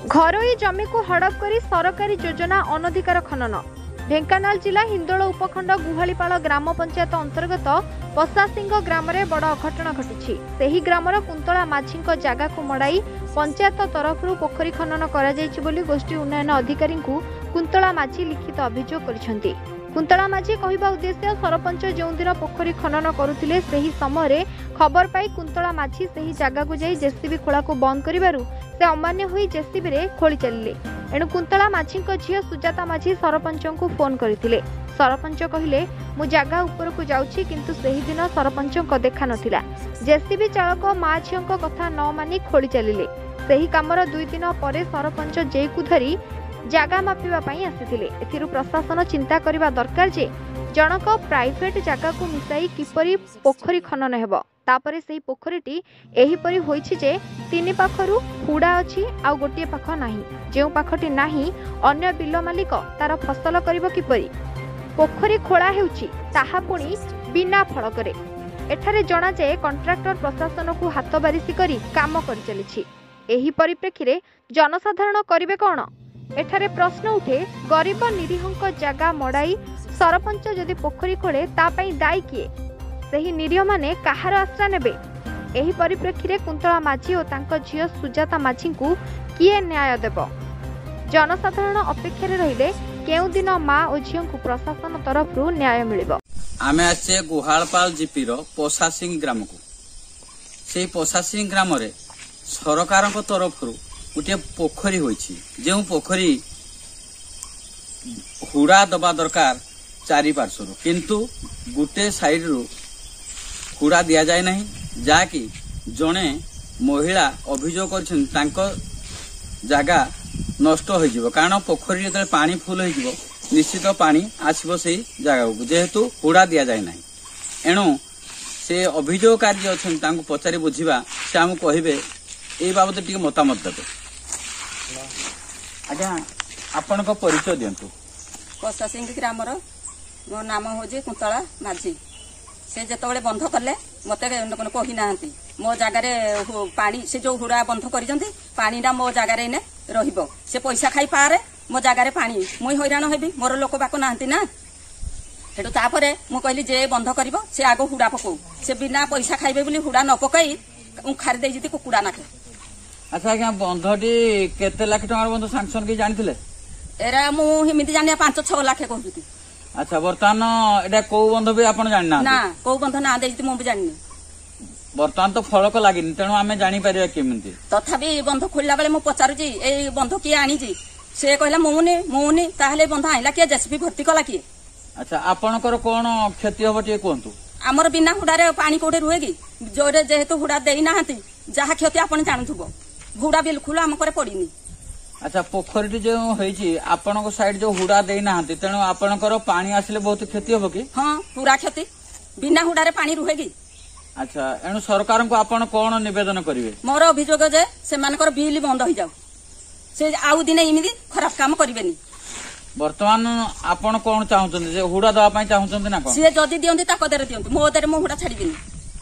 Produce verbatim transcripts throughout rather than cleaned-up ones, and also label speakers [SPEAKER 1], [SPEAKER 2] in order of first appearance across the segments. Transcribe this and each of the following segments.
[SPEAKER 1] घरोई जमी को हड़प करी सरकारी योजना अनधिकार खनन। ढेंकानाल जिला हिंदोल उपखंड गुहालीपाल ग्राम पंचायत अंतर्गत पसासिंग ग्राम में बड़ अघटन घटी। सेही ग्रामर कुंतला माझी जगह को मड़ाई पंचायत तरफ पोखरी खनन कर गोष्ठी उन्नयन अधिकारी कुंतला माझी लिखित अभियोग कर कुंतला माझी कहवा उद्देश्य सरपंच जो दिन पोखरी खनन करुले से समय खबर पाई कुंतला माझी से जगह को जाई जेसीबी खोला को बंद करिबारु से अमान्य होई जेसीबी रे खोली चलिले। एणु कुंतला माझी झील सुजाता माझी सरपंच को फोन करथिले। सरपंच कहिले मु जगह ऊपर को जाउछि किंतु सेही दिन सरपंच को देखा नथिला। जेसीबी चालक माँ झील कथा न मानी खोली चलिले। सेही कामर दुई दिन पर सरपंच जे को धरी जगह मापिबा आसीथिले। एथिरु प्रशासन चिंता करिबा दरकार जे जनक प्राइवेट जगह को मिसाई किपरि पोखरी खनन हेबो। तापरे सेही पोखरीटी एहीपरि होईछि जे तीन पाखरु हुडा अछि आ गोटिए पाख नाही। जे पाखटी नाही अन्य बिल मालिक तार फसल करिबो किपरि। पोखरी खोला हेउछि ताहा पुणी बिना फलकरे। एठारे जणा जे कॉन्ट्रैक्टर प्रशासन को हाथ बारिशी करी काम करि चलिछि। एही परिप्रेक्षी जनसाधारण करिवे कोन? एठारे प्रश्न उठे गरीब निरीहंक जगह मड़ाई सरपंच जदि पोखरी खोले तापाई दायी किए? सही निरीह माने कहार आश्रा नेबे? एही परिप्रेक्षी कुंतला माझी और तांको झियो सुजाता माझी को किए न्याय देब? जनसाधारण अपेक्षा रहिले केउ दिन माँ और झियो को प्रशासन तरफ न्याय मिलिबो।
[SPEAKER 2] आमे आछे गुहालपाल जीपीर पसासिंग ग्राम को। से पसासिंग ग्राम रे सरकार को तरफ गोटे पोखरी होइछि। जे पोखरी हुड़ा दबा दरकार चारि पार्श्वर किंतु गोटे साइड रु हुड़ा दिया जाए नहीं। जाकि जड़े महिला अभियोग कर जगह नष्ट हो जिवो। कारण पोखरी जो पानी फुल हो निश्चित पानी आसब से जगह को जेहेतु हुड़ा दिया जाए नहीं। एणु से अभियोगकारी अच्छा पचारि बुझा से आमको कहे ये बाबद टी मतामत देते। आज्ञा आपण को परिचय दिंतु।
[SPEAKER 3] पसासिंग ग्रामर मो नाम हूँ कुंतला माझी। से जिते बंध कले मत कही ना मो जगार पानी से जो हुड़ा बंध कर मो जगार इने रहिबो। से पैसा खाई पारे मो जगार पानी मुई हैरान हेबी मोर लोक बाक ना ना हेटू तापरे मु कहली जे बंध कर से आग हुड़ा पकऊ से बिना पैसा खाइबे बोली हुड़ा न पकई खारी दे कुकुड़ा नाखे।
[SPEAKER 2] अच्छा आज्ञा बंधटी केते लाख टंकार बंध सांक्शन की जानिथिले?
[SPEAKER 3] एरा मु हिमिति जानिया पाँच छह लाख कहूती।
[SPEAKER 2] अच्छा बर्तमान एटा को बंध भी आपण जानना
[SPEAKER 3] ना को बंध ना देइति मु भी जाननी।
[SPEAKER 2] बर्तमान तो फलक लागिनी तेणु आमे जानि परिया केमिति।
[SPEAKER 3] तथापि बंध खोलला बेले मु पचारुची ए बंध किए आनीची से कहला मुमुनी मुमुनी ताहले बंध आइला किए जेसीबी भर्ती कला किए।
[SPEAKER 2] अच्छा आपणकर कोन क्षति हबो टिके कोंतु?
[SPEAKER 3] हमर बिना हुडारे पानी कोठे रुहे कि जोरे जेहेतु हुडा देई नाहंती जहा क्षति आपण जानथुबो हुडा बिल्कुल आम करे पड़ीनी।
[SPEAKER 2] अच्छा पोखरी जो होईची आपनको साइड जो हुडा देई नाहंती तेणु आपणकर पानी आसिले बहुत क्षति हबो कि?
[SPEAKER 3] हां पूरा क्षति बिना हुडारे पानी रुहे कि।
[SPEAKER 2] अच्छा एणु सरकार को आपण कोन निवेदन करिवे?
[SPEAKER 3] मोर अभियोग जे सेमानकर बिल बंद हो जाऊ से आउ दिने इमिदी खराब काम करिवेनी।
[SPEAKER 2] वर्तमान आपण कोन चाहुचंदी जे हुडा दवा पई चाहुचंदी ना कोन?
[SPEAKER 3] से जदी दियंती ता कदरे दियंती मो देरे मो हुडा छाड़ीबिनी।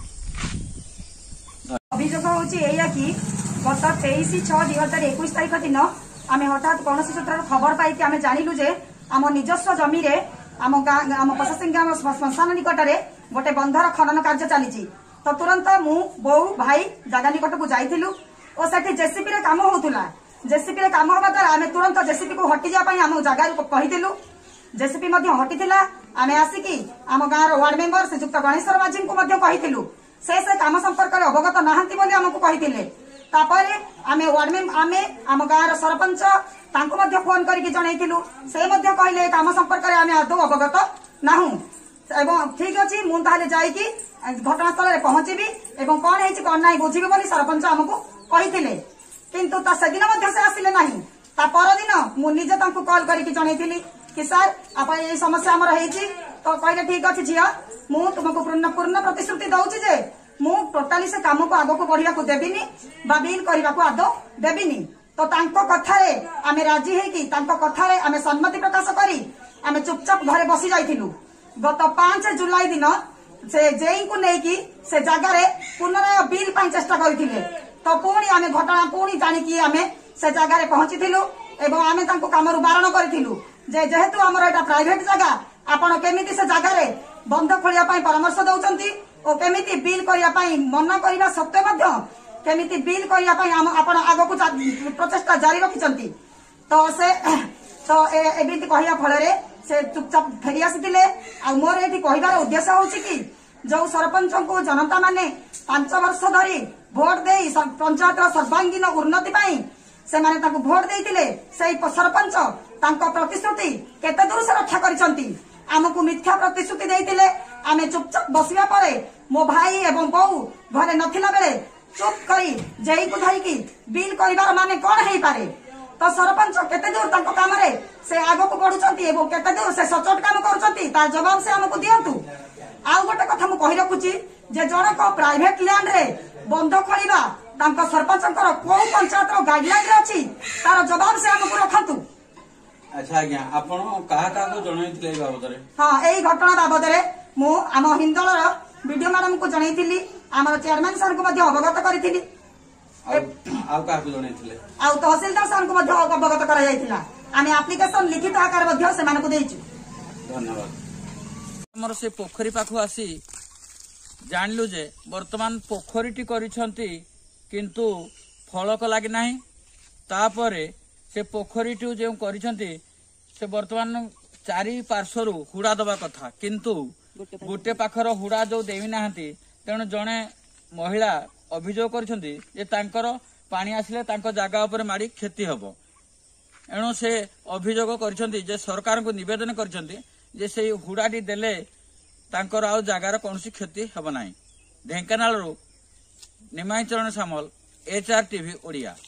[SPEAKER 4] अभियोग होची एया कि गत तेईस छह दुई हजार एक तारीख दिन आम हठात कौन सूत्र खबर पाई आम जानिलु जे आम निजस्व जमी रे आम आम पसासिंग ग्राम श्मशान निकट में गोटे बंधर खनन कार्य चली। तो तुरंत मु बो भाई जगह निकट को जाइलु और सेठी जेसीबी रे काम होउतुला। जेसीबी रे काम होबा द्वारा आम तुरंत जेसीबी को हटि जा पई आम जगह को कहिदिलु। जेसीबी मध्य हटिथिला। आम आसिकी आम गाँव वार्ड मेंबर से युक्त गणेश्वर माझी को मध्य कहिथिलु। से से काम संपर्क में अवगत नाहंती बोली आमको कहिथिले। तापरे आमे वार्ड में आमे आम गाँव सरपंच तांको मध्य फोन करके जनइथिलु। से मध्य कहले काम संपर्क में आमे आदौ अवगत नाहु एवं ठीक अछि मु ताले जाई कि घटनास्थल रे पहुंचीबी एवं कोन हेछि कोन नाही बुझिबे बोली सरपंच आमको कहिथिले। किंतु ता सेदिन मध्य से आसिले नाही। ता पर दिन मु निजे तांको कॉल करके जनइथिली कि सर आपण ए समस्या हमर हेछि। तो कहले ठीक अछि झिया मु तुमको पूर्ण पूर्ण प्रतिश्रुति दउछि जे मु टोटाली से काम को आगो को बढ़िया को देबिनी बा बिल करबा को आदो देबिनी। तो तांको कथारे आमे राजी हे कि तांको कथारे आमे सम्मति प्रकाश करी आमे चुपचाप घरे बसी जाइथिलु। गत पाँच जुलाई दिन से जेई को नै कि से जगह रे पुनराय बिल पाई चेष्टा करथिले। तो पुणी आमे घटना पुणी जानी कि आमे से जगार पहुंचीलु एवं आमे तांको कामरु बारण करिथिलु जे जेहेतु हमर एटा प्राइवेट जगह आपण केमिति से जगार बंध खोलिया पई परामर्श दउचंती ओ केमिति बिल करिया पई मना करिवा सत्वे मध्य केमिति बिल करिया पई आपण आगो को प्रचेष्टा जारी रखिचंती तो से तो एबिति कहिया फलरे से चुपचाप फेरी आसीथिले आ मोर एठी कहिबार उद्देश्य होछि कि जो सरपंच को जनता माने पांच वर्ष धरी भोट दे पंचायत सर्वांगीन उन्नति पाई से माने ताको भोट देइतिले सेई सरपंच तांको प्रतिश्रुति केते दूर से रक्षा करिसंती आमको मिथ्या प्रतिश्रुति देइतिले आमे चुपचाप बसिया परे मो भाई एवं बहू घरे नथिला बेले चुप करी जेई को धरी की बिल करिवार माने कोन हेई पारे तो सरपंच केते दूर तांको काम रे से आगो को बढ़ुचंती एवं केते दूर से सचोट काम करूचंती ता जवाब से हमको दियंतु आउ गोटे कथा मु कहि रखुची जे जनक प्राइवेट लैंड रे बंध खोलिबा तांको सरपंचकर को पंचायत रो गाइडलाइन रे अछि तार जवाब से हमको रखंतु।
[SPEAKER 2] अच्छा आज्ञा आपण काहा काहा को जणाइथिले ए बाबद रे?
[SPEAKER 4] हां एई घटना बाबद रे मु आम हिंदोलर वीडियो मैडम को जणाइथिली हमर चेयरमैन सर को मध्ये अवगत करिथिली
[SPEAKER 2] आउ काहा को जणाइथिले
[SPEAKER 4] आउ तहसीलदार सर को मध्ये अवगत करा जायतिला आमे एप्लीकेशन लिखित आकार मध्ये सेमान को देइछु।
[SPEAKER 2] धन्यवाद। हमर से पोखरी पाखु आसी जानलु जे वर्तमान पोखरीटी करिसंती किंतु फलक लागि नाही तापरे से पोखरीटी जे करिसंती से वर्तमान चारि पार्श्वरु हुड़ा दबा कथा किंतु गोटे पाखर हुड़ा जो देवी नाहंती तेणु जणे महिला अभियोग करिसंती जे तांकर पानी आसिले तांको जागा ऊपर माडी क्षति हबो एणु से अभियोग करिसंती जे सरकार को निवेदन करिसंती जे से हुड़ाटी देले तांकर आउ जगार कौन क्षति हब ना। Dhenkanal Nimai Charan Samal H R TV Odia.